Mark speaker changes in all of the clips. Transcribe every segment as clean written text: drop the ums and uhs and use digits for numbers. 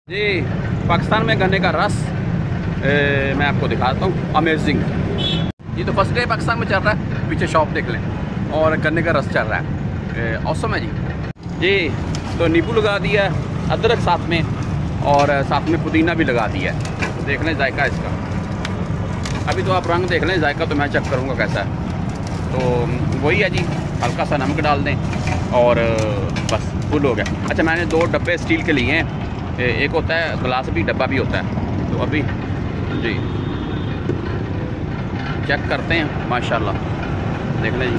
Speaker 1: जी पाकिस्तान में गन्ने का रस मैं आपको दिखाता हूँ, अमेजिंग। ये तो फर्स्ट डे पाकिस्तान में चल रहा है, पीछे शॉप देख लें, और गन्ने का रस चल रहा है, औसम है जी। तो नींबू लगा दिया है, अदरक साथ में, और साथ में पुदीना भी लगा दिया है। देख लें जायका इसका, अभी तो आप रंग देख लें, जायका तो मैं चेक करूँगा कैसा है। तो वही है जी, हल्का सा नमक डाल दें और बस फुल हो गया। अच्छा, मैंने 2 डब्बे स्टील के लिए हैं, एक होता है गिलास भी, डब्बा भी होता है। तो अभी जी चेक करते हैं, माशाल्लाह देख लें जी,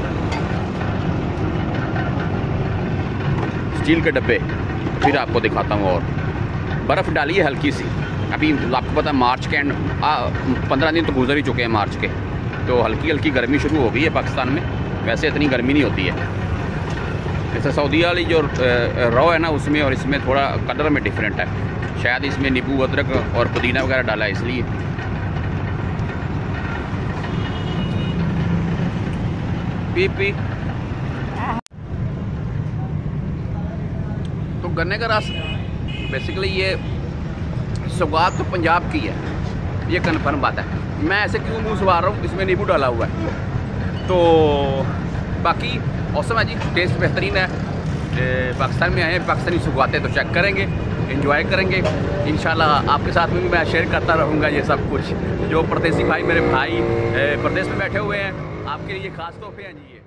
Speaker 1: स्टील के डब्बे। फिर आपको दिखाता हूँ, और बर्फ़ डाली है हल्की सी। अभी आपको पता है मार्च के एंड 15 दिन तो गुजर ही चुके हैं मार्च के, तो हल्की हल्की गर्मी शुरू हो गई है पाकिस्तान में। वैसे इतनी गर्मी नहीं होती है, जैसे सऊदी वाली जो रॉ है ना, उसमें और इसमें थोड़ा कलर में डिफरेंट है। शायद इसमें नींबू अदरक और पुदीना वगैरह डाला है इसलिए। पी तो गन्ने का रस बेसिकली ये सौगात तो पंजाब की है, ये कन्फर्म बात है। मैं ऐसे क्यों मुँह सवार रहा हूँ, इसमें नींबू डाला हुआ है। तो बाकी औसम है जी, टेस्ट बेहतरीन है। पाकिस्तान में आए हैं, पाकिस्तानी सौगातें तो चेक करेंगे, एंजॉय करेंगे इंशाल्लाह। आपके साथ में भी मैं शेयर करता रहूँगा ये सब कुछ। जो परदेसी भाई, मेरे भाई प्रदेश में बैठे हुए हैं, आपके लिए ख़ास तोहफे हैं जी ये।